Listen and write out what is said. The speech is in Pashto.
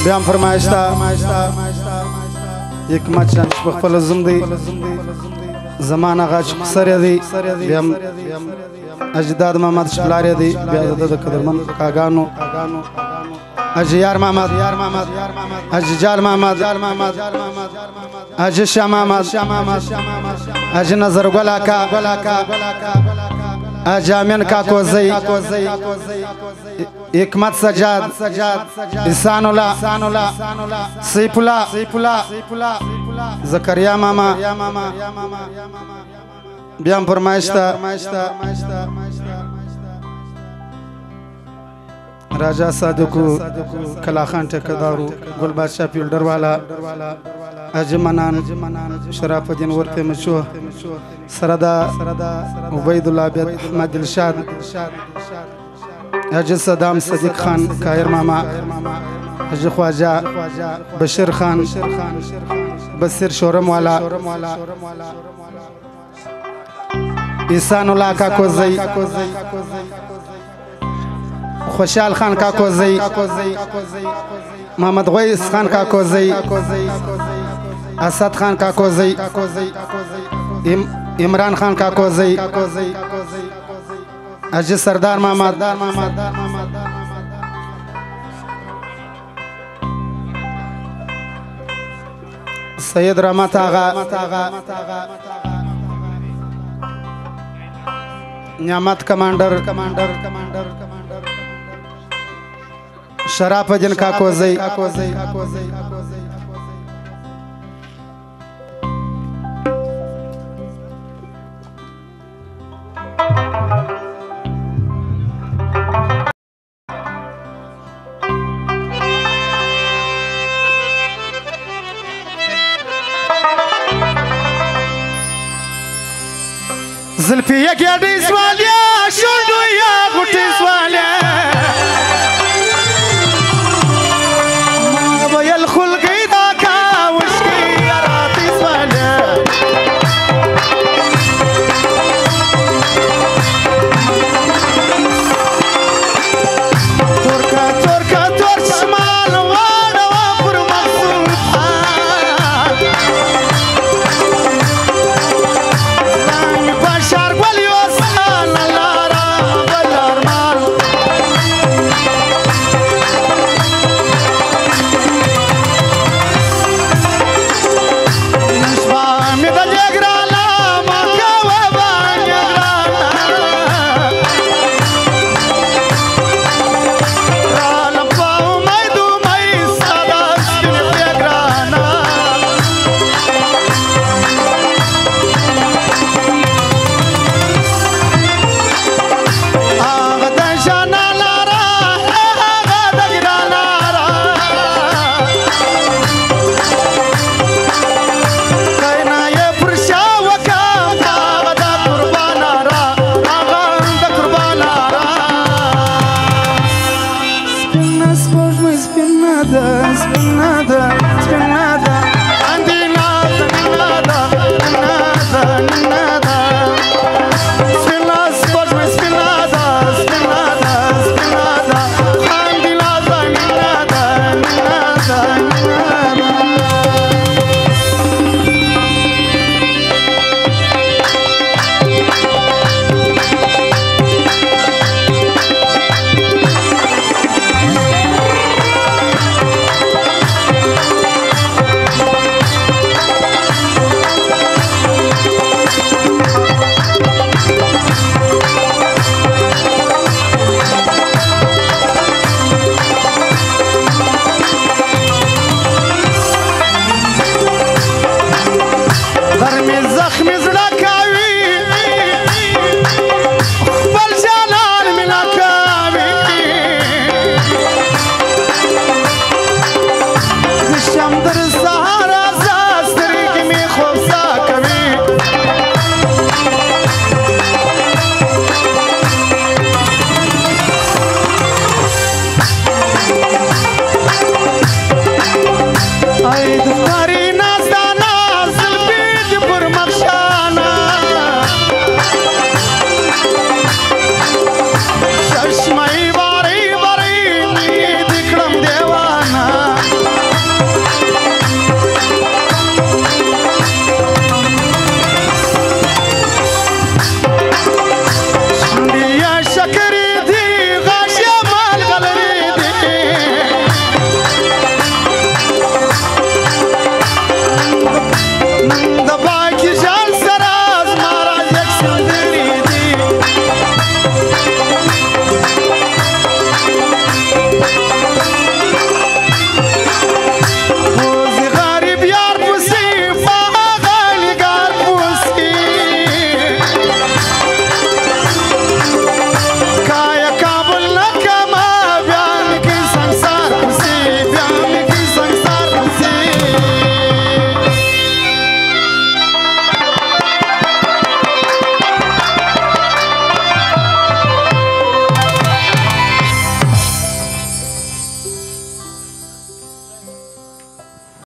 بیام فرمایشتا یک مچان شپخپل زم دی زمان آغا چې سره دی بیام اجداد محمد شپلاری دی بیا د قدرمن کاګانو اجي یار محمد اجي جال محمد اجي شاه محمد اجي نظر ګل کا اجي امین کا کوزی حکمت سجاد احسان الله سیف الله زکریا ماما بیام فرمایشتا راجا صادقو کلاخان ټکدارو ګل بادشاہ فیلډر والا اجمنان شرف الدین ورته مشو سردا عبید الله عبد احمد الشاد حاجی صدام صدیق خان کایر ماما حاجی خواجہ بشیر خان بصیر شورم والا احسان الله کا کوزی خوشحال خان کا کوزی محمد غویس خان کا کوزی اسد خان کا کوزی عمران خان کا کوزی اجی سردار محمد سید رحمت آغا نعمت کمانڈر شرف الدین کا کوزی زلفی یک یادی سوالیا شوندو یا غوٹی سوالیا ما ویل خلقی دا کاوشکی یاراتی سوالیا تور شمال وادا پر مقصود Spin nada,